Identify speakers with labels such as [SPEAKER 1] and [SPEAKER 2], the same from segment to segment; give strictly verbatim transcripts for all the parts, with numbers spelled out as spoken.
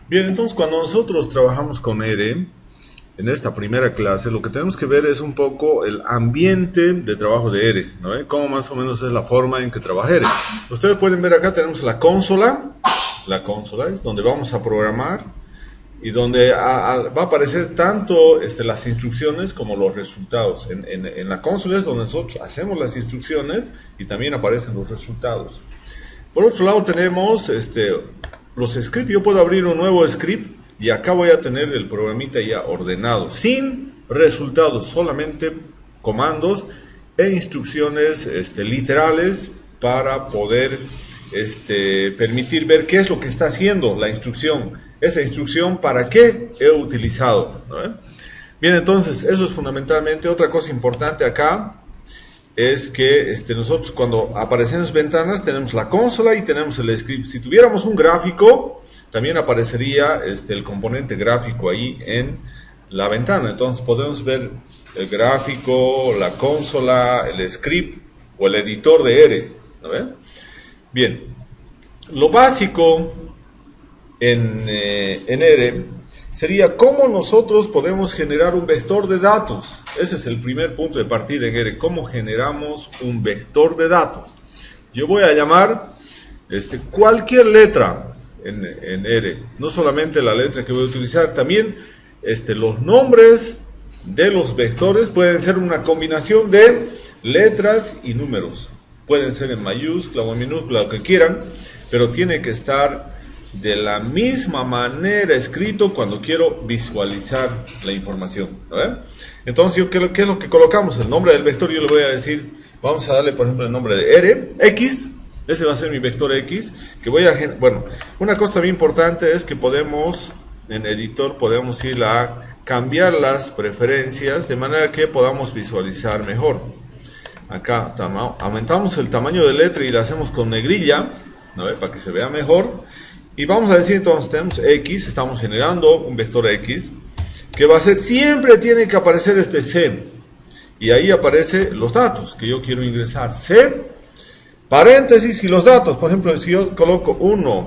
[SPEAKER 1] Bien, entonces cuando nosotros trabajamos con R, en esta primera clase, lo que tenemos que ver es un poco el ambiente de trabajo de R, ¿no? ¿Eh? Cómo más o menos es la forma en que trabaja R. Ustedes pueden ver acá tenemos la consola, la consola es donde vamos a programar y donde a, a, va a aparecer tanto este, las instrucciones como los resultados. En, en, en la consola es donde nosotros hacemos las instrucciones y también aparecen los resultados. Por otro lado tenemos este, los scripts. Yo puedo abrir un nuevo script y acá voy a tener el programita ya ordenado, sin resultados, solamente comandos e instrucciones este, literales para poder este, permitir ver qué es lo que está haciendo la instrucción. Esa instrucción, ¿para qué he utilizado? ¿No? Bien, entonces, eso es fundamentalmente. Otra cosa importante acá es que este, nosotros cuando aparecen las ventanas tenemos la consola y tenemos el script. Si tuviéramos un gráfico, también aparecería este, el componente gráfico ahí en la ventana. Entonces podemos ver el gráfico, la consola, el script o el editor de R, ¿no ve? Bien, lo básico en, eh, en R sería cómo nosotros podemos generar un vector de datos. Ese es el primer punto de partida en R, cómo generamos un vector de datos. Yo voy a llamar este, cualquier letra en, en R, no solamente la letra que voy a utilizar, también este, los nombres de los vectores pueden ser una combinación de letras y números. Pueden ser en mayúscula o en minúscula, lo que quieran, pero tiene que estar de la misma manera escrito cuando quiero visualizar la información, ¿no? Entonces, yo, ¿qué, ¿qué es lo que colocamos? El nombre del vector yo le voy a decir, vamos a darle por ejemplo el nombre de R, X, ese va a ser mi vector X, que voy a, bueno, una cosa bien importante es que podemos, en editor podemos ir a cambiar las preferencias de manera que podamos visualizar mejor. Acá aumentamos el tamaño de letra y la hacemos con negrilla, ¿no? Para que se vea mejor. Y vamos a decir entonces, tenemos X, estamos generando un vector X, que va a ser, siempre tiene que aparecer este C. Y ahí aparecen los datos que yo quiero ingresar. C, paréntesis y los datos. Por ejemplo, si yo coloco uno,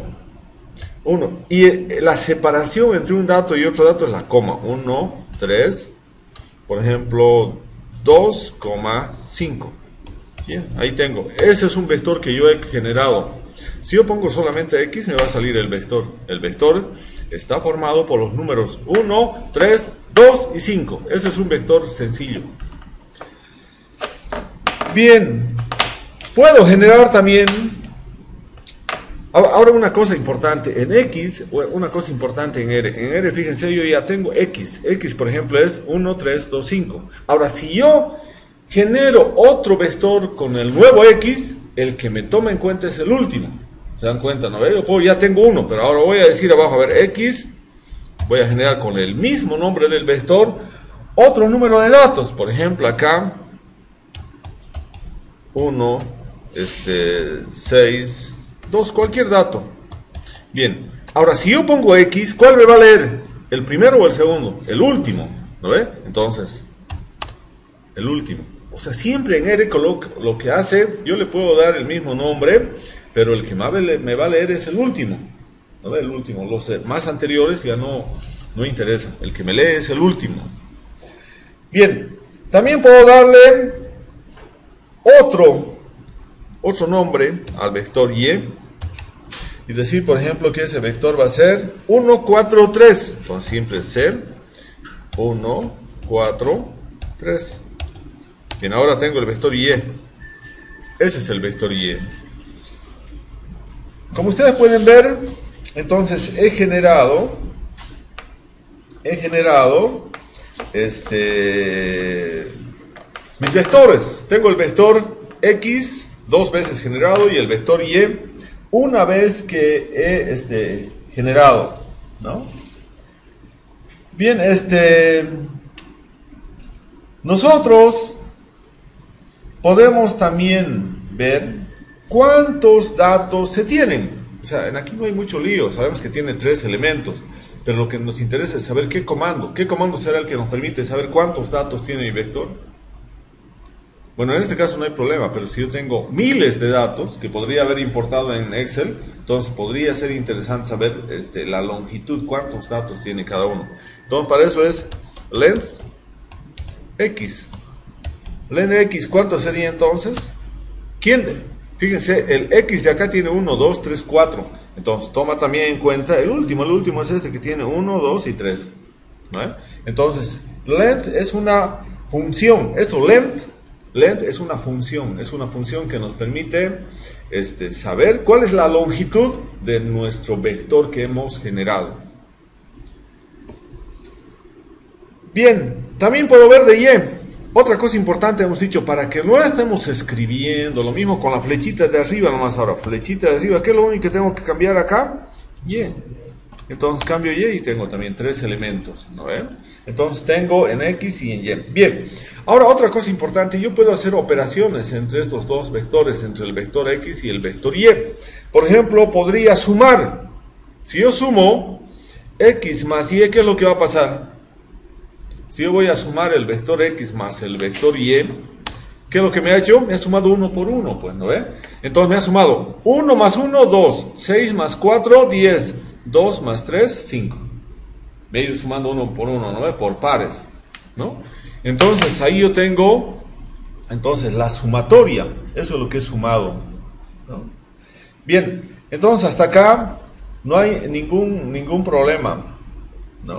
[SPEAKER 1] uno, y la separación entre un dato y otro dato es la coma. uno, tres, por ejemplo, dos coma cinco. Bien, ahí tengo. Ese es un vector que yo he generado. Si yo pongo solamente X, me va a salir el vector. El vector está formado por los números uno, tres, dos y cinco. Ese es un vector sencillo. Bien, puedo generar también... Ahora una cosa importante, en X, una cosa importante en R. En R, fíjense, yo ya tengo X. X, por ejemplo, es uno, tres, dos, cinco. Ahora, si yo genero otro vector con el nuevo X, el que me toma en cuenta es el último. ¿Se dan cuenta? ¿No? Yo puedo, ya tengo uno, pero ahora voy a decir abajo, a ver, X, voy a generar con el mismo nombre del vector otro número de datos. Por ejemplo, acá, uno, este, seis, dos, cualquier dato. Bien, ahora si yo pongo X, ¿cuál me va a leer? ¿El primero o el segundo? El último, ¿no ve? Entonces, el último. O sea, siempre en R lo que hace, yo le puedo dar el mismo nombre, pero el que me va a leer es el último, ¿no ve? El último. Los más anteriores ya no, no interesan. El que me lee es el último. Bien, también puedo darle otro, otro nombre al vector Y y decir, por ejemplo, que ese vector va a ser uno, cuatro, tres. Entonces siempre es ser uno, cuatro, tres. Bien, ahora tengo el vector Y. Ese es el vector Y. Como ustedes pueden ver, entonces he generado, he generado este, mis vectores. Tengo el vector X dos veces generado y el vector Y una vez que he este, generado, ¿no? Bien, este, nosotros podemos también ver ¿cuántos datos se tienen? O sea, aquí no hay mucho lío, sabemos que tiene tres elementos, pero lo que nos interesa es saber qué comando, qué comando será el que nos permite saber cuántos datos tiene mi vector. Bueno, en este caso no hay problema, pero si yo tengo miles de datos que podría haber importado en Excel, entonces podría ser interesante saber este, la longitud, cuántos datos tiene cada uno. Entonces para eso es length X. Length X, ¿cuánto sería entonces? ¿Quién? Fíjense, el X de acá tiene uno, dos, tres, cuatro. Entonces toma también en cuenta el último, el último es este que tiene uno, dos y tres. ¿No? Entonces, length es una función, eso, length. Length es una función, es una función que nos permite este, saber cuál es la longitud de nuestro vector que hemos generado. Bien, también puedo ver de Y. Otra cosa importante hemos dicho, para que no estemos escribiendo, lo mismo con la flechita de arriba nomás ahora, flechita de arriba, ¿qué es lo único que tengo que cambiar acá? Y. Entonces cambio Y y tengo también tres elementos, ¿no ven? Entonces tengo en X y en Y. Bien, ahora otra cosa importante, yo puedo hacer operaciones entre estos dos vectores, entre el vector X y el vector Y. Por ejemplo, podría sumar. Si yo sumo X más Y, ¿qué es lo que va a pasar? Si yo voy a sumar el vector X más el vector Y, ¿qué es lo que me ha hecho? Me ha sumado uno por uno, pues, ¿no ven? Entonces me ha sumado uno más uno, dos, seis más cuatro, diez. dos más tres, cinco. Me he ido sumando uno por uno, ¿no? Por pares, ¿no? Entonces ahí yo tengo, entonces la sumatoria, eso es lo que es sumado, ¿no? Bien, entonces hasta acá no hay ningún, ningún problema, ¿no?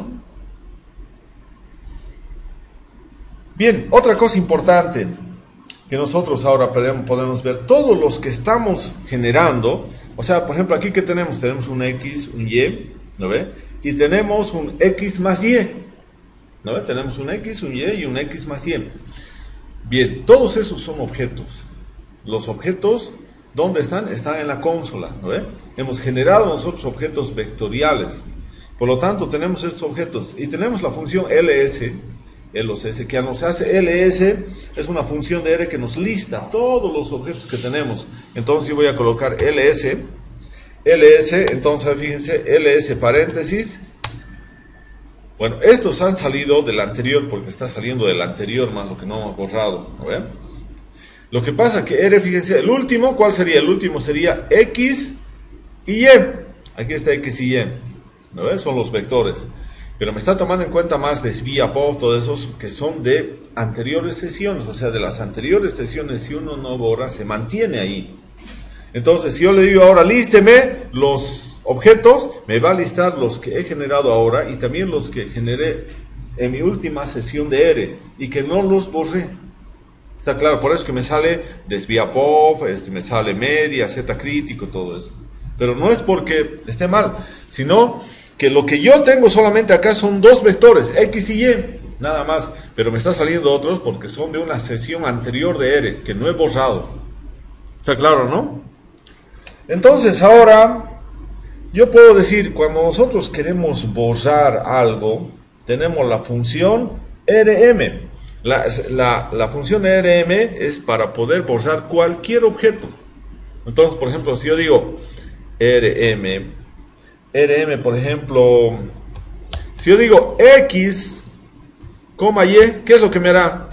[SPEAKER 1] Bien, otra cosa importante que nosotros ahora podemos ver, todos los que estamos generando, o sea, por ejemplo, aquí que tenemos, tenemos un X, un Y, ¿no ve? Y tenemos un X más Y, ¿no ve? Tenemos un X, un Y y un X más Y. Bien, todos esos son objetos. Los objetos, ¿dónde están? Están en la consola, ¿no ve? Hemos generado nosotros objetos vectoriales. Por lo tanto, tenemos estos objetos y tenemos la función ls, ls, que nos hace ls, es una función de R que nos lista todos los objetos que tenemos. Entonces yo voy a colocar ls, ls, entonces fíjense, ls paréntesis. Bueno, estos han salido del anterior porque está saliendo del anterior más lo que no hemos borrado, ¿no ven? Lo que pasa que R, fíjense, el último, ¿cuál sería? El último sería X y Y. Aquí está X y Y, ¿no ven? Son los vectores. Pero me está tomando en cuenta más desvía pop, todos esos que son de anteriores sesiones, o sea, de las anteriores sesiones, si uno no borra, se mantiene ahí. Entonces, si yo le digo ahora, lísteme los objetos, me va a listar los que he generado ahora y también los que generé en mi última sesión de R y que no los borré. Está claro, por eso que me sale desvía pop, este, me sale media, z crítico, todo eso. Pero no es porque esté mal, sino que lo que yo tengo solamente acá son dos vectores, X y Y, nada más, pero me está saliendo otros porque son de una sesión anterior de R, que no he borrado. ¿Está claro, no? Entonces ahora, yo puedo decir, cuando nosotros queremos borrar algo, tenemos la función rm. La, la, la función rm es para poder borrar cualquier objeto. Entonces, por ejemplo, si yo digo rm, rm, por ejemplo, si yo digo X, coma Y, ¿qué es lo que me hará?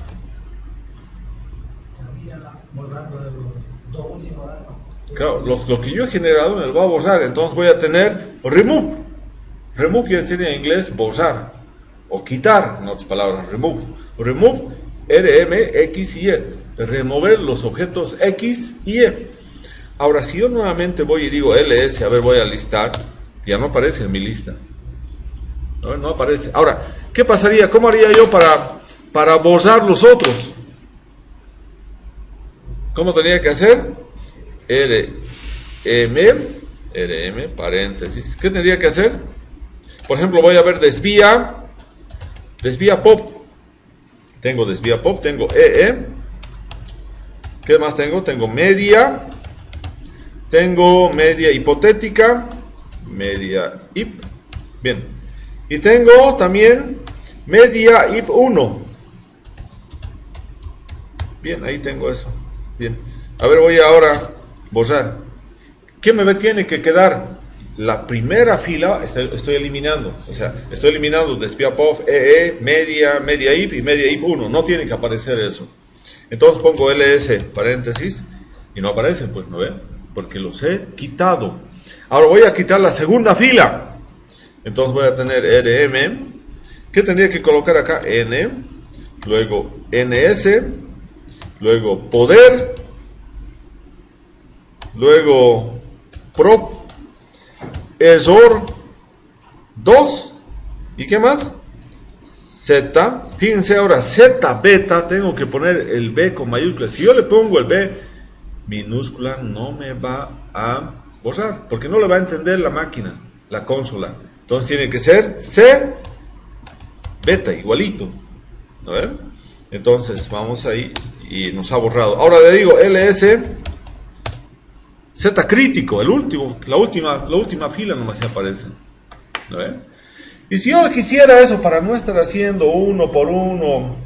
[SPEAKER 1] Claro, los, lo que yo he generado me lo va a borrar, entonces voy a tener remove. Remove quiere decir en inglés borrar, o quitar, en otras palabras, remove. Remove, rm, X y Y, remover los objetos X y Y. Ahora, si yo nuevamente voy y digo ls, a ver, voy a listar, ya no aparece en mi lista. No, no aparece. Ahora, ¿qué pasaría? ¿Cómo haría yo para, para borrar los otros? ¿Cómo tenía que hacer? rm, rm, paréntesis. ¿Qué tendría que hacer? Por ejemplo, voy a ver desvía, desvía pop. Tengo desvía pop, tengo ee. ¿Qué más tengo? Tengo media. Tengo media hipotética, media hip, bien, y tengo también media hip uno, bien, ahí tengo eso, bien, a ver, voy ahora a borrar. ¿Qué me tiene que quedar? La primera fila estoy, estoy eliminando, o sea, estoy eliminando desvía pop, ee, media, media hip y media hip uno, no tiene que aparecer eso. Entonces pongo ls paréntesis y no aparecen, pues, ¿no ven? Porque los he quitado. Ahora voy a quitar la segunda fila. Entonces voy a tener rm. ¿Qué tendría que colocar acá? N. Luego ns. Luego poder. Luego prop. Esor dos. ¿Y qué más? Z. Fíjense ahora, Z beta. Tengo que poner el B con mayúsculas. Si yo le pongo el B minúscula, no me va a borrar, porque no le va a entender la máquina, la consola. Entonces tiene que ser C beta, igualito. ¿No ven? Entonces vamos ahí y nos ha borrado. Ahora le digo ls Z crítico, el último, la última, la última fila nomás se aparece. ¿No ven? Y si yo quisiera eso para no estar haciendo uno por uno,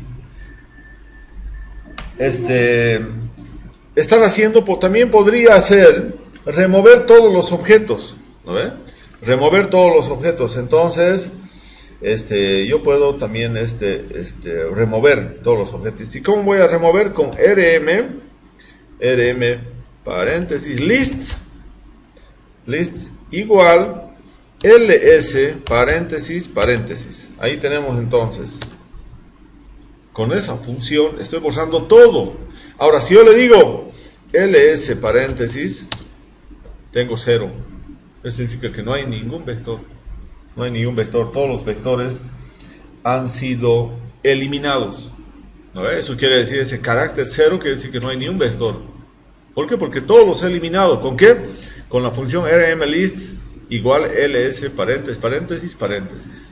[SPEAKER 1] este, estar haciendo, también podría hacer remover todos los objetos, ¿no ve? Remover todos los objetos. Entonces, este, yo puedo también este, este, remover todos los objetos. ¿Y cómo voy a remover? Con rm, rm paréntesis lists, lists igual ls paréntesis paréntesis. Ahí tenemos entonces, con esa función estoy borrando todo. Ahora si yo le digo ls paréntesis, tengo cero. Eso significa que no hay ningún vector, no hay ningún vector, todos los vectores han sido eliminados. ¿No? Eso quiere decir, ese carácter cero quiere decir que no hay ni un vector. ¿Por qué? Porque todos los he eliminado. ¿Con qué? Con la función rmlists igual ls paréntesis paréntesis paréntesis.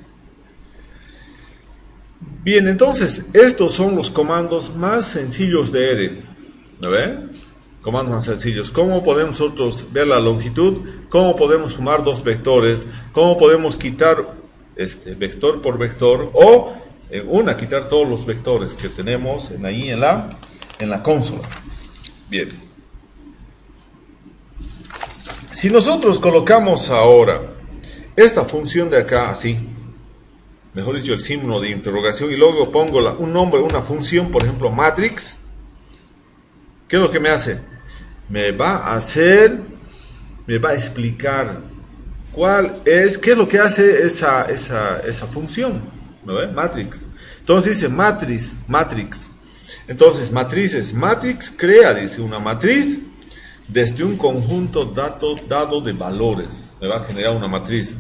[SPEAKER 1] Bien, entonces estos son los comandos más sencillos de R. ¿No ven? Comandos más sencillos. ¿Cómo podemos nosotros ver la longitud? ¿Cómo podemos sumar dos vectores? ¿Cómo podemos quitar este vector por vector? O en una, quitar todos los vectores que tenemos en ahí en la, en la consola. Bien. Si nosotros colocamos ahora esta función de acá así, mejor dicho el signo de interrogación, y luego pongo la, un nombre, una función, por ejemplo matrix, ¿qué es lo que me hace? Me va a hacer, me va a explicar cuál es, qué es lo que hace esa, esa, esa función, ¿no ve? Matrix. Entonces dice matriz, matrix. Entonces matrices, matrix crea, dice, una matriz desde un conjunto dato, dado de valores. Me va a generar una matriz.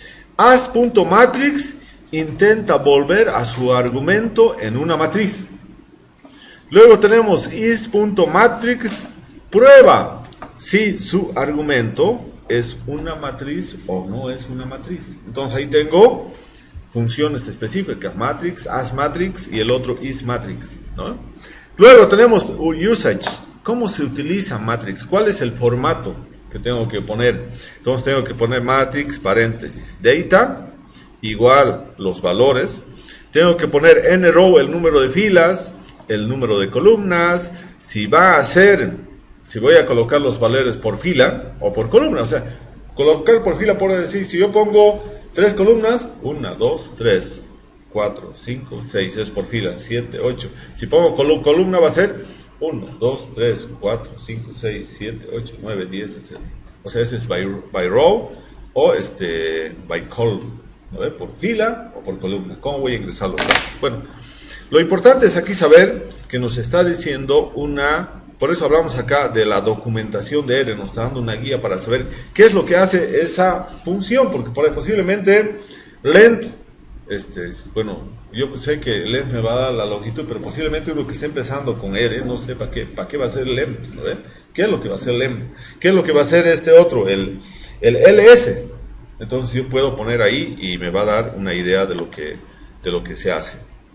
[SPEAKER 1] As.matrix intenta volver a su argumento en una matriz. Luego tenemos is.matrix prueba si su argumento es una matriz o no es una matriz. Entonces ahí tengo funciones específicas, matrix, asMatrix y el otro isMatrix, ¿no? Luego tenemos usage. ¿Cómo se utiliza matrix? ¿Cuál es el formato que tengo que poner? Entonces tengo que poner matrix paréntesis data igual los valores. Tengo que poner nrow el número de filas, el número de columnas. Si va a ser, si voy a colocar los valores por fila o por columna, o sea, colocar por fila por decir, si yo pongo tres columnas, una, dos, tres, cuatro, cinco, seis, es por fila, siete, ocho. Si pongo col columna va a ser uno, dos, tres, cuatro, cinco, seis, siete, ocho, nueve, diez, etcétera. O sea, ese es by, by row o este by column, ¿no? Por fila o por columna. ¿Cómo voy a ingresar los datos? Bueno, lo importante es aquí saber que nos está diciendo una, por eso hablamos acá de la documentación de R, nos está dando una guía para saber qué es lo que hace esa función, porque por ahí posiblemente length, este, bueno, yo sé que length me va a dar la longitud, pero posiblemente uno que esté empezando con R, no sé para qué, para qué va a ser length, ¿no? ¿Qué es lo que va a ser length? ¿Qué es lo que va a hacer este otro? El, el ls. Entonces yo puedo poner ahí y me va a dar una idea de lo que, de lo que se hace.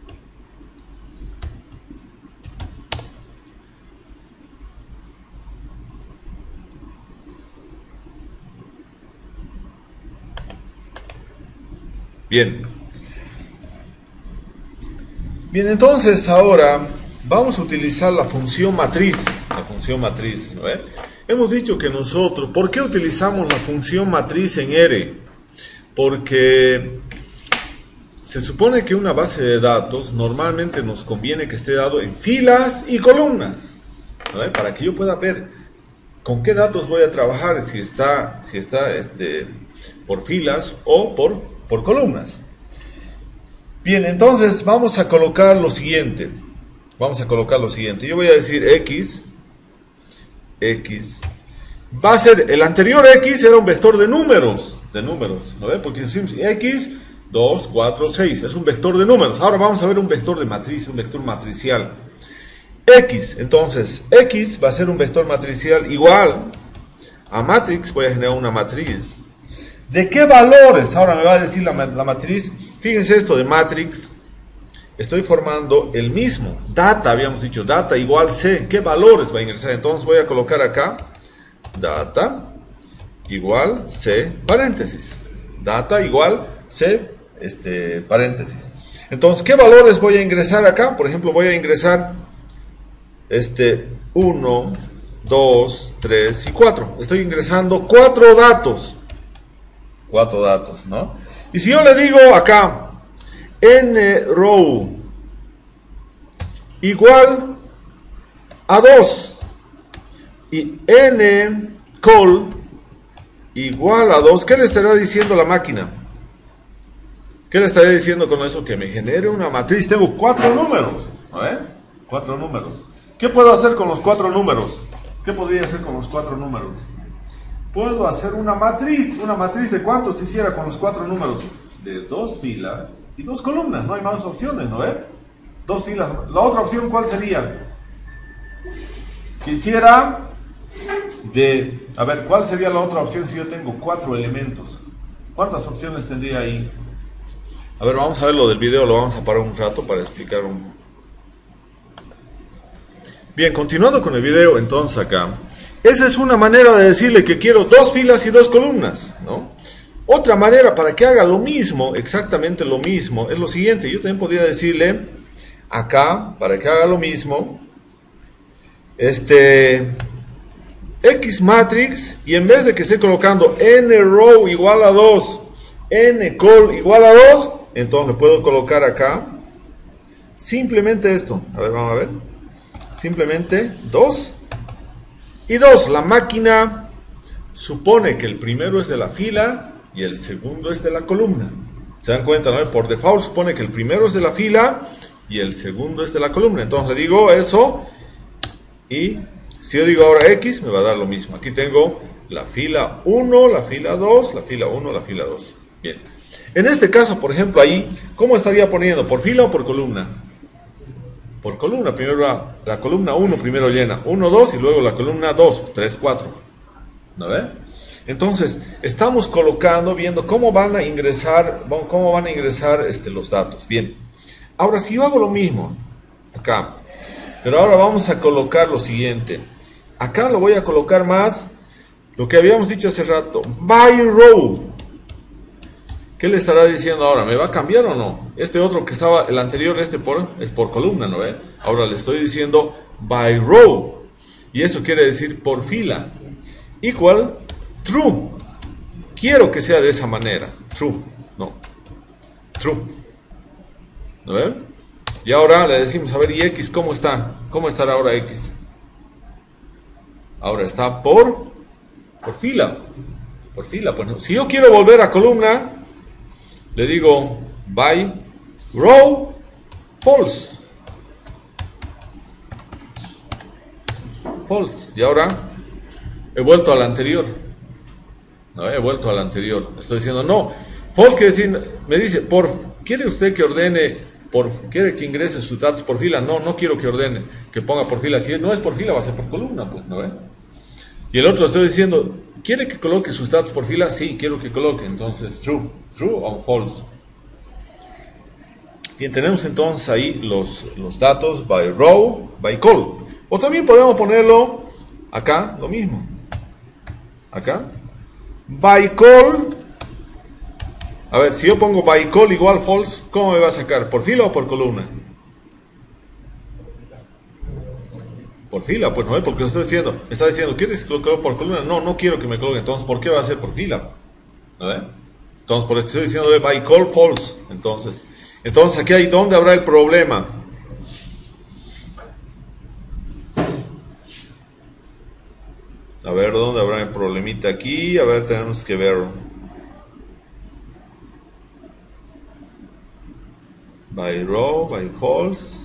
[SPEAKER 1] Bien. Bien, entonces ahora vamos a utilizar la función matriz. La función matriz, ¿no? ¿Eh? Hemos dicho que nosotros, ¿por qué utilizamos la función matriz en R? Porque Se supone que una base de datos normalmente nos conviene que esté dado en filas y columnas, ¿no? Para que yo pueda ver con qué datos voy a trabajar, si está, si está este, por filas o por, por columnas. Bien, entonces vamos a colocar lo siguiente. Vamos a colocar lo siguiente. Yo voy a decir X. X. Va a ser, el anterior X era un vector de números. De números, ¿no ve? Porque decimos X, dos, cuatro, seis. Es un vector de números. Ahora vamos a ver un vector de matriz, un vector matricial. X, entonces, X va a ser un vector matricial igual a matrix. Voy a generar una matriz. ¿De qué valores? Ahora me va a decir la, la matriz. Fíjense esto de matrix. Estoy formando el mismo. Data, habíamos dicho, data igual C. ¿Qué valores va a ingresar? Entonces voy a colocar acá data igual C paréntesis. Data igual C este, paréntesis. Entonces, ¿qué valores voy a ingresar acá? Por ejemplo, voy a ingresar este uno, dos, tres y cuatro. Estoy ingresando cuatro datos. Cuatro datos, ¿no? Y si yo le digo acá n row igual a dos y n col igual a dos, ¿qué le estará diciendo la máquina? ¿Qué le estaría diciendo con eso? Que me genere una matriz. Tengo cuatro números, ¿no? ¿Eh? Cuatro números. ¿Qué puedo hacer con los cuatro números? ¿Qué podría hacer con los cuatro números? Puedo hacer una matriz. ¿Una matriz de cuántos hiciera con los cuatro números? De dos filas y dos columnas. No hay más opciones, ¿no? ¿Eh? Dos filas. La otra opción, ¿cuál sería? Quisiera de... A ver, ¿cuál sería la otra opción si yo tengo cuatro elementos? ¿Cuántas opciones tendría ahí? A ver, vamos a ver lo del video. Lo vamos a parar un rato para explicar un... Bien, continuando con el video, entonces acá. Esa es una manera de decirle que quiero dos filas y dos columnas, ¿no? Otra manera para que haga lo mismo, exactamente lo mismo, es lo siguiente. Yo también podría decirle acá, para que haga lo mismo, este, X matrix, y en vez de que esté colocando n row igual a dos, n col igual a dos, entonces le puedo colocar acá simplemente esto. A ver, vamos a ver. Simplemente dos y dos. La máquina supone que el primero es de la fila y el segundo es de la columna. ¿Se dan cuenta, no? Por default supone que el primero es de la fila y el segundo es de la columna. Entonces le digo eso y si yo digo ahora X me va a dar lo mismo. Aquí tengo la fila uno, la fila dos, la fila uno, la fila dos. Bien. En este caso, por ejemplo, ahí, ¿cómo estaría poniendo? ¿Por fila o por columna? Por columna. Primero la, la columna uno primero llena uno, dos y luego la columna dos, tres, cuatro. ¿No ve? Entonces, estamos colocando, viendo cómo van a ingresar, cómo van a ingresar este, los datos. Bien. Ahora, si yo hago lo mismo, acá, pero ahora vamos a colocar lo siguiente. Acá lo voy a colocar más, lo que habíamos dicho hace rato, by row. ¿Qué le estará diciendo ahora? ¿Me va a cambiar o no? Este otro que estaba, el anterior, este por, es por columna, ¿no ve? Ahora le estoy diciendo by row. Y eso quiere decir por fila. Equal true. Quiero que sea de esa manera. True. No. True. ¿No ve? Y ahora le decimos, a ver, ¿y X cómo está? ¿Cómo estará ahora X? Ahora está por, por fila. Por fila. Pues no. Si yo quiero volver a columna, le digo by row false. False. Y ahora he vuelto al anterior. No, he vuelto al anterior. Estoy diciendo no. False quiere decir, me dice, por, ¿quiere usted que ordene, por, quiere que ingrese sus datos por fila? No, no quiero que ordene, que ponga por fila. Si no es por fila, va a ser por columna, pues, ¿no ve? Y el otro estoy diciendo, ¿quiere que coloque sus datos por fila? Sí, quiero que coloque. Entonces, true. True o false. Bien, tenemos entonces ahí los, los datos by row, by col. O también podemos ponerlo acá, lo mismo. Acá. By col. A ver, si yo pongo by col igual false, ¿cómo me va a sacar? ¿Por fila o por columna? Por fila, pues no es porque lo estoy diciendo. Está diciendo, ¿quieres que lo coloque por columna? No, no quiero que me coloque. Entonces, ¿por qué va a ser por fila? ¿No ve? Entonces, por eso estoy diciendo by call false. Entonces, Entonces aquí hay donde habrá el problema. A ver, ¿dónde habrá el problemita aquí? A ver, tenemos que ver. By row, by false.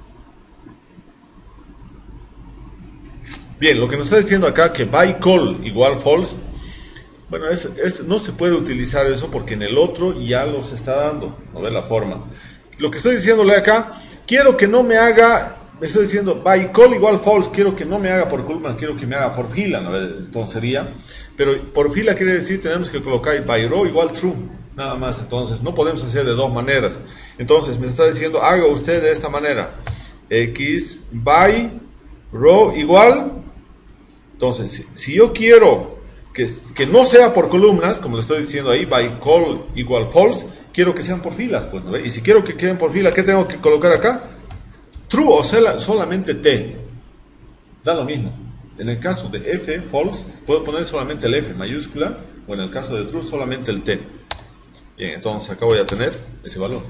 [SPEAKER 1] Bien, lo que nos está diciendo acá que by call igual false. Bueno, es, es, no se puede utilizar eso porque en el otro ya lo se está dando. No ve la forma. Lo que estoy diciéndole acá, quiero que no me haga, me estoy diciendo by call igual false, quiero que no me haga por columna, quiero que me haga por fila, ¿no? Entonces sería, pero por fila quiere decir tenemos que colocar by row igual true, nada más. Entonces no podemos hacer de dos maneras. Entonces me está diciendo, haga usted de esta manera, x by row igual. Entonces si, si yo quiero que, que no sea por columnas, como le estoy diciendo ahí, by call igual false, quiero que sean por filas, pues, ¿no? Y si quiero que queden por fila, ¿qué tengo que colocar acá? True o sea, solamente T. Da lo mismo. En el caso de F, false, puedo poner solamente el F mayúscula, o en el caso de true, solamente el T. Bien, entonces acá voy a tener ese valor.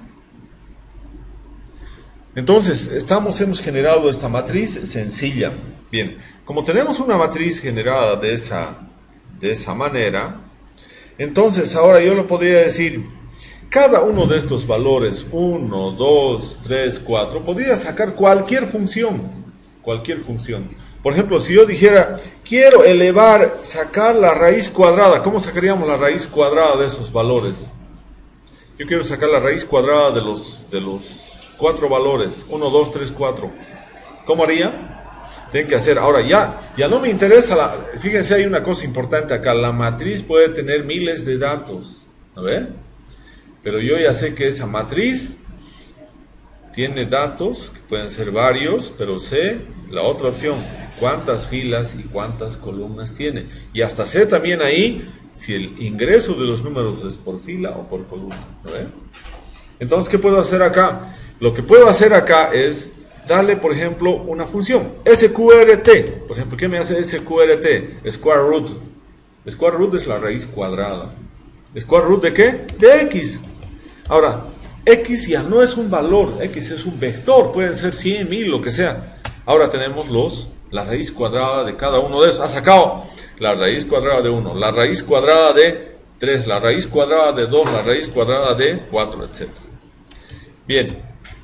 [SPEAKER 1] Entonces, estamos, hemos generado esta matriz sencilla. Bien, como tenemos una matriz generada de esa, de esa manera, entonces ahora yo lo podría decir, cada uno de estos valores, uno, dos, tres, cuatro, podría sacar cualquier función, cualquier función. Por ejemplo, si yo dijera, quiero elevar, sacar la raíz cuadrada, ¿cómo sacaríamos la raíz cuadrada de esos valores? Yo quiero sacar la raíz cuadrada de los, de los cuatro valores, uno, dos, tres, cuatro. ¿Cómo haría? Tienen que hacer, ahora ya, ya no me interesa, la, fíjense, hay una cosa importante acá, la matriz puede tener miles de datos, ¿a ver? Pero yo ya sé que esa matriz tiene datos, que pueden ser varios, pero sé la otra opción, cuántas filas y cuántas columnas tiene. Y hasta sé también ahí si el ingreso de los números es por fila o por columna, ¿a ver? Entonces, ¿qué puedo hacer acá? Lo que puedo hacer acá es darle, por ejemplo, una función, S Q R T. Por ejemplo, ¿qué me hace S Q R T? Square root. Square root es la raíz cuadrada. ¿Square root de qué? De X. Ahora, X ya no es un valor, X es un vector, pueden ser cien, mil, lo que sea. Ahora tenemos los, la raíz cuadrada de cada uno de esos. Ha sacado la raíz cuadrada de uno, la raíz cuadrada de tres, la raíz cuadrada de dos, la raíz cuadrada de cuatro, etcétera. Bien.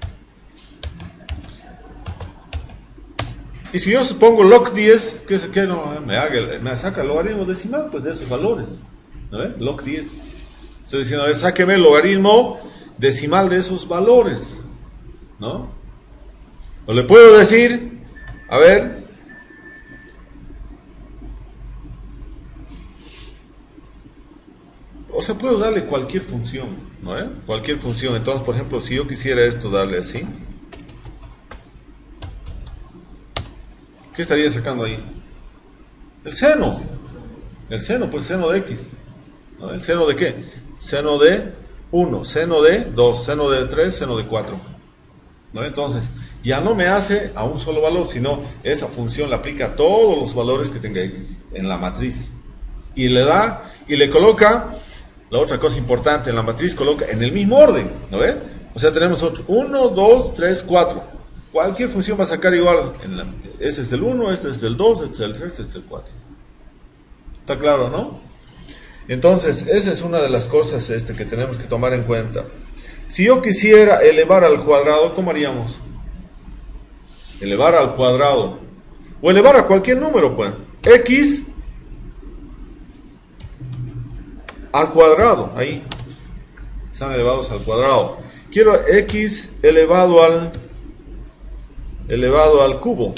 [SPEAKER 1] Y si yo pongo log diez, ¿qué es que no me haga? Me saca el logaritmo decimal, pues de esos valores. ¿No ve? log diez. Estoy diciendo, a ver, sáqueme el logaritmo decimal de esos valores, ¿no? O le puedo decir, a ver, o sea, puedo darle cualquier función, ¿no? ¿Eh? Cualquier función. Entonces, por ejemplo, si yo quisiera esto darle así, ¿qué estaría sacando ahí? El seno. El seno, pues seno de X. ¿No? ¿El seno de qué? Seno de uno, seno de dos, seno de tres, seno de cuatro. ¿No? Entonces, ya no me hace a un solo valor, sino esa función la aplica a todos los valores que tenga X en la matriz. Y le da, y le coloca, la otra cosa importante, en la matriz coloca en el mismo orden, ¿no ve? O sea, tenemos uno, dos, tres, cuatro. Cualquier función va a sacar igual. En la, ese es del uno, este es del dos, este es del tres, este es del cuatro. ¿Está claro, no? Entonces, esa es una de las cosas este, que tenemos que tomar en cuenta. Si yo quisiera elevar al cuadrado, ¿cómo haríamos? Elevar al cuadrado. O elevar a cualquier número, pues. X al cuadrado. Ahí. Están elevados al cuadrado. Quiero X elevado al... elevado al cubo,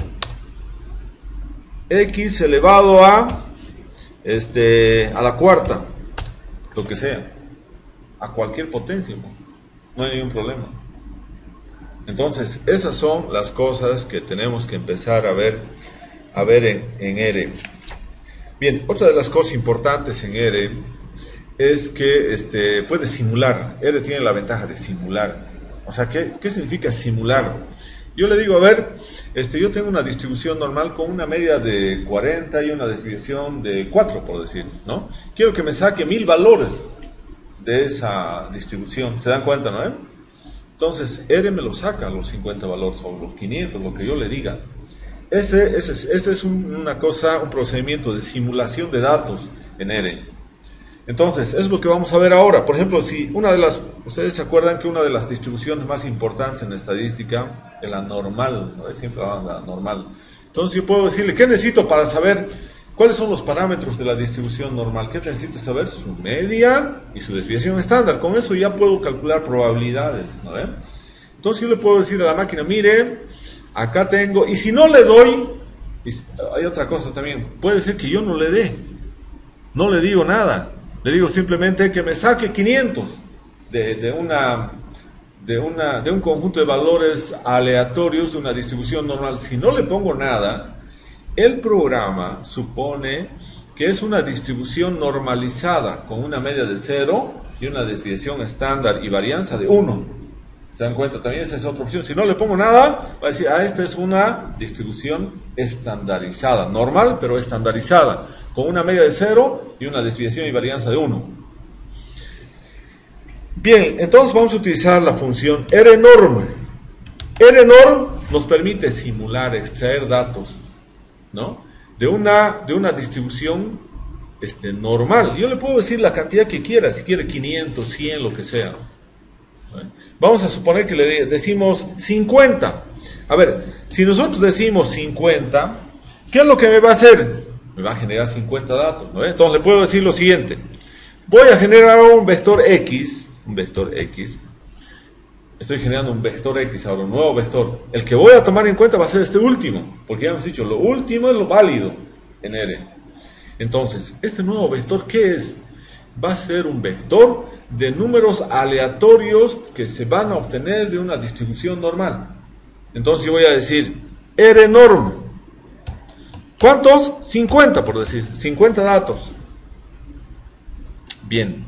[SPEAKER 1] X elevado a este a la cuarta, lo que sea, a cualquier potencia, no hay ningún problema. Entonces, esas son las cosas que tenemos que empezar a ver a ver en, en R. Bien, otra de las cosas importantes en R es que este, puede simular. R tiene la ventaja de simular. O sea, ¿qué, qué significa simular? Yo le digo, a ver, este, yo tengo una distribución normal con una media de cuarenta y una desviación de cuatro, por decir, ¿no? Quiero que me saque mil valores de esa distribución. ¿Se dan cuenta, no? ¿Eh? Entonces, R me lo saca los cincuenta valores o los quinientos, lo que yo le diga. Ese, ese, ese es un, una cosa, un procedimiento de simulación de datos en R. Entonces, es lo que vamos a ver ahora. Por ejemplo, si una de las, ustedes se acuerdan que una de las distribuciones más importantes en estadística es la normal, ¿no? Siempre hablan de la normal. Entonces yo puedo decirle, ¿qué necesito para saber cuáles son los parámetros de la distribución normal? ¿Qué necesito saber? Su media y su desviación estándar. Con eso ya puedo calcular probabilidades, ¿no? ¿Eh? Entonces yo le puedo decir a la máquina, mire, acá tengo, y si no le doy, hay otra cosa también, puede ser que yo no le dé, no le digo nada. Le digo simplemente que me saque quinientos de, de, una, de, una, de un conjunto de valores aleatorios de una distribución normal. Si no le pongo nada, el programa supone que es una distribución normalizada con una media de cero y una desviación estándar y varianza de uno. ¿Se dan cuenta? También esa es otra opción. Si no le pongo nada, va a decir, ah, esta es una distribución estandarizada, normal, pero estandarizada, con una media de cero y una desviación y varianza de uno. Bien, entonces vamos a utilizar la función rnorm. Rnorm nos permite simular, extraer datos, ¿no? de, una, de una distribución este, normal. Yo le puedo decir la cantidad que quiera, si quiere quinientos, cien, lo que sea. Vamos a suponer que le decimos cincuenta. A ver, si nosotros decimos cincuenta, ¿qué es lo que me va a hacer? Me va a generar cincuenta datos, ¿no? Entonces le puedo decir lo siguiente. Voy a generar un vector X, un vector X. Estoy generando un vector X ahora, un nuevo vector. El que voy a tomar en cuenta va a ser este último, porque ya hemos dicho, lo último es lo válido en R. Entonces, este nuevo vector, ¿qué es? Va a ser un vector de números aleatorios que se van a obtener de una distribución normal. Entonces yo voy a decir rnorm. ¿Cuántos? cincuenta, por decir, cincuenta datos. Bien.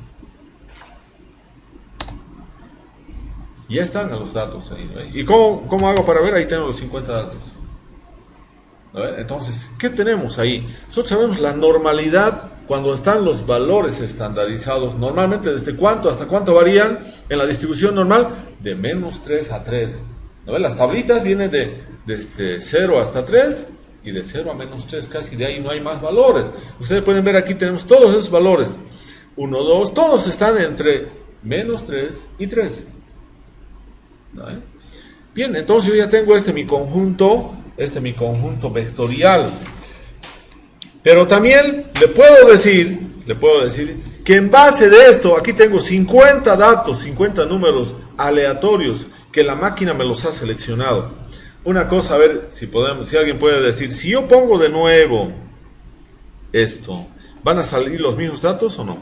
[SPEAKER 1] Ya están los datos ahí, ¿no? ¿Y cómo, cómo hago para ver? Ahí tengo los cincuenta datos. Entonces, ¿qué tenemos ahí? Nosotros sabemos la normalidad cuando están los valores estandarizados. Normalmente, ¿desde cuánto hasta cuánto varían en la distribución normal? De menos tres a tres. ¿No? Las tablitas vienen de desde cero hasta tres y de cero a menos tres. Casi de ahí no hay más valores. Ustedes pueden ver aquí tenemos todos esos valores. uno, dos, todos están entre menos tres y tres. ¿No? Bien, entonces yo ya tengo este mi conjunto. Este es mi conjunto vectorial. Pero también le puedo decir, le puedo decir que en base de esto, aquí tengo cincuenta datos, cincuenta números aleatorios que la máquina me los ha seleccionado. Una cosa, a ver si podemos, si alguien puede decir, si yo pongo de nuevo esto, ¿van a salir los mismos datos o no?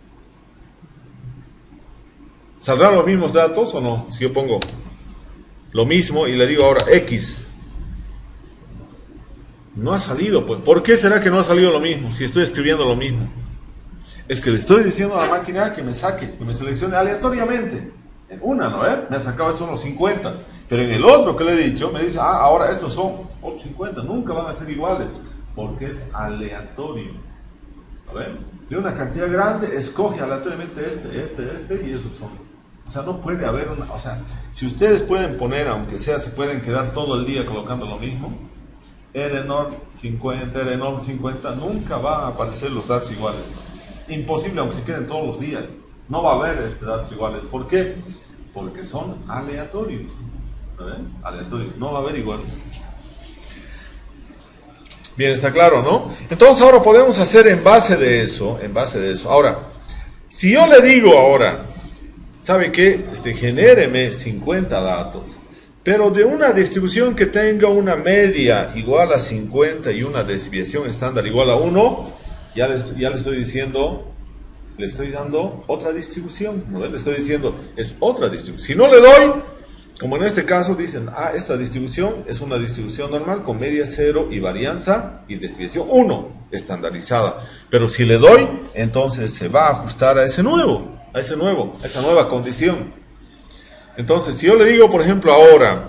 [SPEAKER 1] ¿Saldrán los mismos datos o no? Si yo pongo lo mismo y le digo ahora X. No ha salido, pues. ¿Por qué será que no ha salido lo mismo si estoy escribiendo lo mismo? Es que le estoy diciendo a la máquina que me saque, que me seleccione aleatoriamente. En una, ¿no? ¿Eh? Me ha sacado esos los cincuenta. Pero en el otro que le he dicho, me dice, ah, ahora estos son otros cincuenta. Nunca van a ser iguales, porque es aleatorio. ¿A ver? De una cantidad grande, escoge aleatoriamente este, este, este, y esos son. O sea, no puede haber una... O sea, si ustedes pueden poner, aunque sea, se pueden quedar todo el día colocando lo mismo, rnorm cincuenta, rnorm cincuenta, nunca va a aparecer los datos iguales. Es imposible, aunque se queden todos los días. No va a haber este, datos iguales. ¿Por qué? Porque son aleatorios. ¿Ver? Aleatorios. No va a haber iguales. Bien, está claro, ¿no? Entonces ahora podemos hacer en base de eso, en base de eso. Ahora, si yo le digo ahora, ¿sabe qué? Este, genéreme cincuenta datos. Pero de una distribución que tenga una media igual a cincuenta y una desviación estándar igual a uno, ya le, ya le estoy diciendo, le estoy dando otra distribución, ¿no? Le estoy diciendo, es otra distribución. Si no le doy, como en este caso dicen, ah, esta distribución es una distribución normal con media cero y varianza y desviación uno, estandarizada. Pero si le doy, entonces se va a ajustar a ese nuevo, a ese nuevo, a esa nueva condición. Entonces, si yo le digo, por ejemplo, ahora,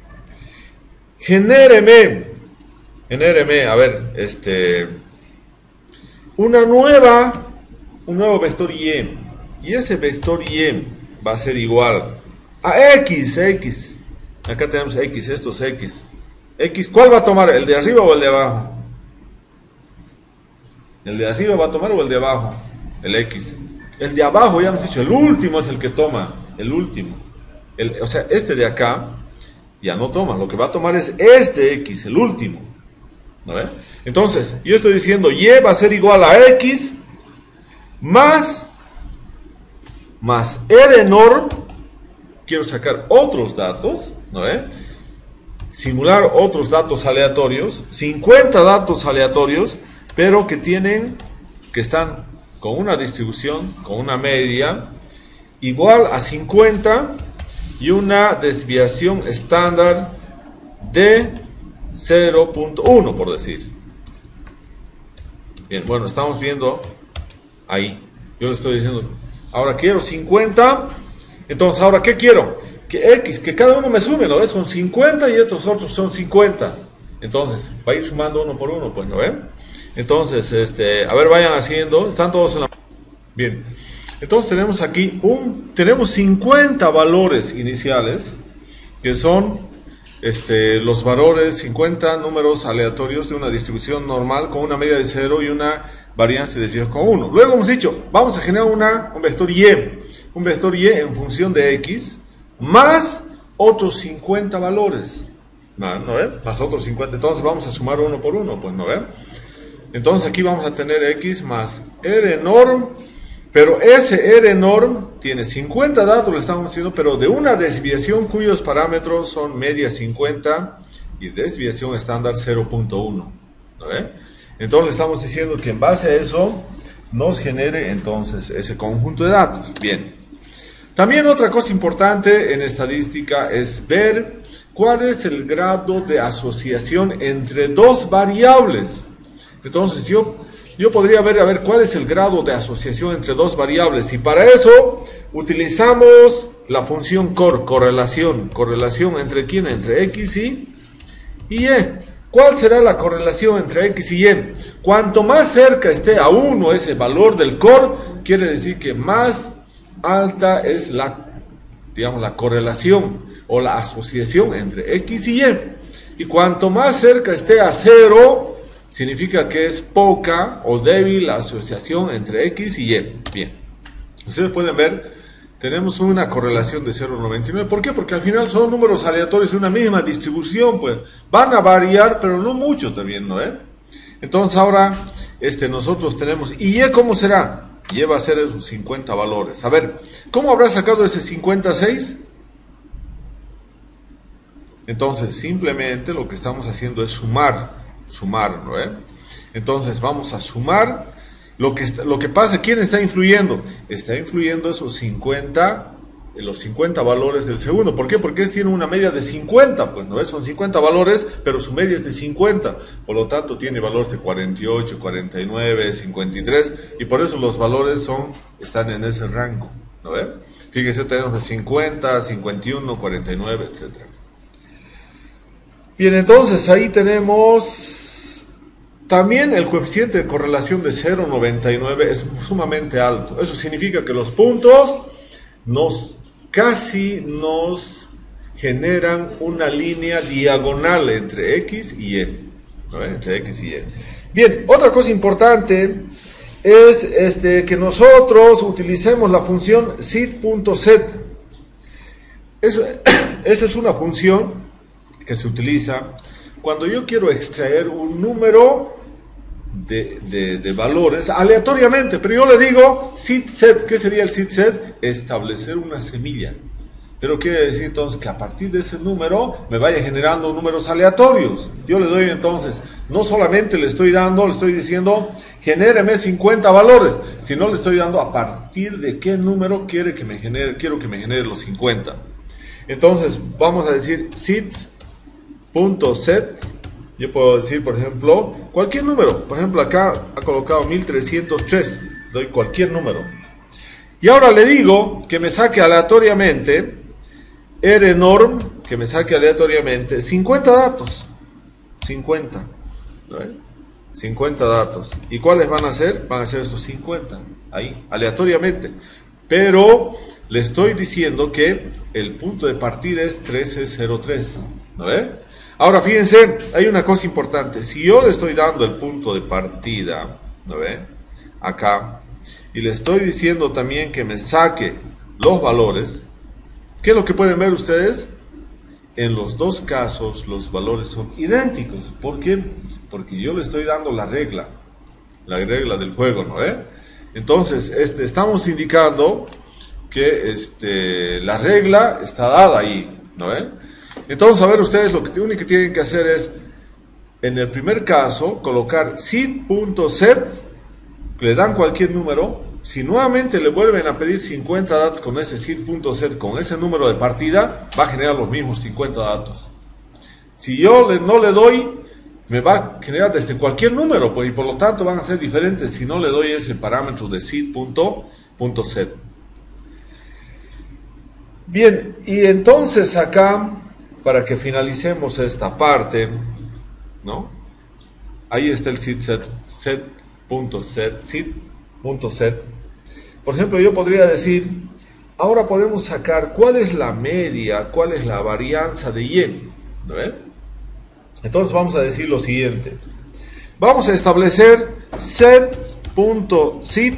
[SPEAKER 1] genéreme, genéreme, a ver, este, una nueva, un nuevo vector Y, y ese vector Y va a ser igual a X, X. Acá tenemos X, esto es X. X, ¿cuál va a tomar? ¿El de arriba o el de abajo? ¿El de arriba va a tomar o el de abajo? El X. El de abajo, ya hemos dicho, el último es el que toma. El último. El, o sea, este de acá ya no toma. Lo que va a tomar es este X, el último. ¿No ve? Entonces, yo estoy diciendo Y va a ser igual a X más, más R norm. Quiero sacar otros datos, ¿no ve? Simular otros datos aleatorios, cincuenta datos aleatorios, pero que tienen, que están con una distribución, con una media, igual a cincuenta y una desviación estándar de cero punto uno, por decir. Bien, bueno, estamos viendo ahí. Yo le estoy diciendo, ahora quiero cincuenta, entonces ahora ¿qué quiero? Que X, que cada uno me sume, ¿no ves? Son cincuenta y estos otros son cincuenta. Entonces, va a ir sumando uno por uno, pues, ¿no ven? Entonces, este, a ver, vayan haciendo, están todos en la... Bien, entonces tenemos aquí, un, tenemos cincuenta valores iniciales, que son este, los valores, cincuenta números aleatorios de una distribución normal con una media de cero y una varianza de diez con uno. Luego hemos dicho, vamos a generar una, un vector Y, un vector Y en función de X, más otros cincuenta valores, ¿no, ¿no ven? Más otros cincuenta, entonces vamos a sumar uno por uno, pues, ¿no ven? Entonces aquí vamos a tener X más R norm, pero ese R norm tiene cincuenta datos, le estamos diciendo, pero de una desviación cuyos parámetros son media cincuenta y desviación estándar cero punto uno, ¿no ve? Entonces le estamos diciendo que en base a eso nos genere entonces ese conjunto de datos. Bien. También otra cosa importante en estadística es ver cuál es el grado de asociación entre dos variables. Entonces yo, yo podría ver a ver cuál es el grado de asociación entre dos variables, y para eso utilizamos la función cor, correlación, correlación entre quién, entre X y, y Y. ¿Cuál será la correlación entre X y Y? Cuanto más cerca esté a uno ese valor del cor, quiere decir que más alta es la, digamos, la correlación o la asociación entre X y Y. Y cuanto más cerca esté a cero, significa que es poca o débil la asociación entre X y Y. Bien, ustedes pueden ver, tenemos una correlación de cero punto noventa y nueve. ¿Por qué? Porque al final son números aleatorios de una misma distribución, pues van a variar, pero no mucho también, ¿no? ¿Eh? Entonces ahora este, nosotros tenemos, ¿y Y cómo será? Y va a ser esos cincuenta valores. A ver, ¿cómo habrá sacado ese cincuenta y seis? Entonces, simplemente lo que estamos haciendo es sumar, sumar, ¿no? ¿Eh? Entonces, vamos a sumar. Lo que, está, lo que pasa, ¿quién está influyendo? Está influyendo esos cincuenta, los cincuenta valores del segundo. ¿Por qué? Porque este tiene una media de cincuenta, pues, ¿no? Son cincuenta valores, pero su media es de cincuenta. Por lo tanto, tiene valores de cuarenta y ocho, cuarenta y nueve, cincuenta y tres, y por eso los valores son, están en ese rango, ¿no ve? Fíjense, tenemos de cincuenta, cincuenta y uno, cuarenta y nueve, etcétera. Bien, entonces ahí tenemos también el coeficiente de correlación de cero punto noventa y nueve es sumamente alto. Eso significa que los puntos nos casi nos generan una línea diagonal entre X y Y, ¿no? Entre X y Y. Bien, otra cosa importante es este, que nosotros utilicemos la función sit.set. Eso, esa es una función que se utiliza cuando yo quiero extraer un número de, de, de valores aleatoriamente, pero yo le digo sit.set. ¿Qué sería el sit.set? Establecer una semilla. Pero quiere decir entonces que a partir de ese número me vaya generando números aleatorios. Yo le doy entonces, no solamente le estoy dando, le estoy diciendo genéreme cincuenta valores, sino le estoy dando a partir de qué número quiere que me genere, quiero que me genere los cincuenta. Entonces vamos a decir sit.set. Yo puedo decir, por ejemplo, cualquier número. Por ejemplo, acá ha colocado mil trescientos tres. Doy cualquier número. Y ahora le digo que me saque aleatoriamente R norm, que me saque aleatoriamente cincuenta datos. cincuenta. ¿No? cincuenta datos. ¿Y cuáles van a ser? Van a ser estos cincuenta. Ahí, aleatoriamente. Pero le estoy diciendo que el punto de partida es trece cero tres, ¿no ve? Ahora fíjense, hay una cosa importante. Si yo le estoy dando el punto de partida, ¿no ve? Acá, y le estoy diciendo también que me saque los valores, ¿qué es lo que pueden ver ustedes? En los dos casos los valores son idénticos. ¿Por qué? Porque yo le estoy dando la regla, la regla del juego, ¿no ve? Entonces, este, estamos indicando que este, la regla está dada ahí, ¿no ve? Entonces, a ver ustedes, lo que único que tienen que hacer es, en el primer caso, colocar seed.set, le dan cualquier número. Si nuevamente le vuelven a pedir cincuenta datos con ese seed.set, con ese número de partida, va a generar los mismos cincuenta datos. Si yo le, no le doy, me va a generar desde cualquier número, pues, y por lo tanto van a ser diferentes si no le doy ese parámetro de seed.set. Bien, y entonces acá, para que finalicemos esta parte, ¿no? Ahí está el seed.set, set.set, seed.set. Por ejemplo, yo podría decir, ahora podemos sacar cuál es la media, cuál es la varianza de Y, ¿no ve? Entonces vamos a decir lo siguiente. Vamos a establecer set.seed.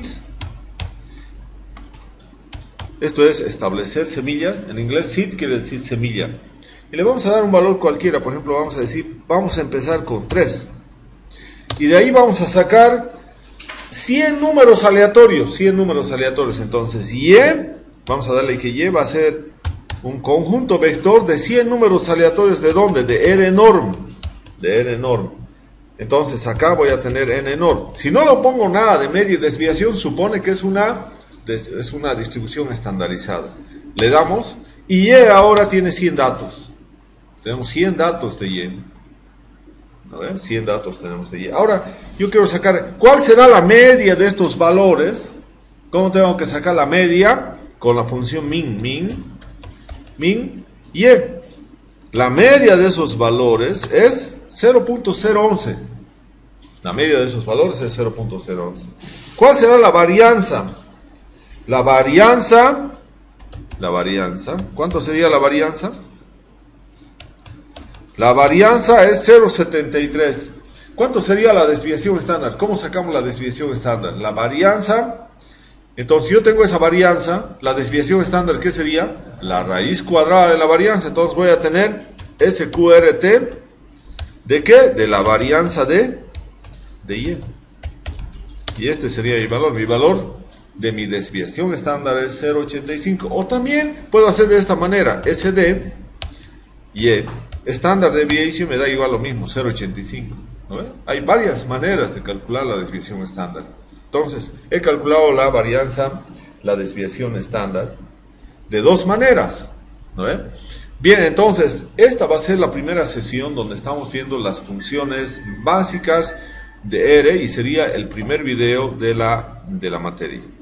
[SPEAKER 1] Esto es establecer semillas. En inglés seed quiere decir semilla. Y le vamos a dar un valor cualquiera. Por ejemplo, vamos a decir, vamos a empezar con tres. Y de ahí vamos a sacar cien números aleatorios. cien números aleatorios. Entonces, Y, vamos a darle que Y va a ser un conjunto vector de cien números aleatorios. ¿De dónde? De R norm. De R norm. Entonces, acá voy a tener N norm. Si no lo pongo nada de media y desviación, supone que es una, es una distribución estandarizada. Le damos, y Y ahora tiene cien datos. Tenemos cien datos de Y. ¿No ven? cien datos tenemos de Y. Ahora, yo quiero sacar, ¿cuál será la media de estos valores? ¿Cómo tengo que sacar la media? Con la función min, min, min, Y. La media de esos valores es cero punto cero once. La media de esos valores es cero punto cero once. ¿Cuál será la varianza? La varianza, la varianza, ¿cuánto sería la varianza? La varianza es cero punto setenta y tres. ¿Cuánto sería la desviación estándar? ¿Cómo sacamos la desviación estándar? La varianza, entonces yo tengo esa varianza, la desviación estándar, ¿qué sería? La raíz cuadrada de la varianza. Entonces voy a tener S Q R T, ¿de qué? De la varianza de, de Y. Y este sería mi valor. Mi valor de mi desviación estándar es cero punto ochenta y cinco. O también puedo hacer de esta manera, S D, Y. Standard Deviation me da igual lo mismo, cero punto ochenta y cinco. ¿No ve? Hay varias maneras de calcular la desviación estándar. Entonces, he calculado la varianza, la desviación estándar, de dos maneras. ¿No ve? Bien, entonces, esta va a ser la primera sesión donde estamos viendo las funciones básicas de R y sería el primer video de la, de la materia.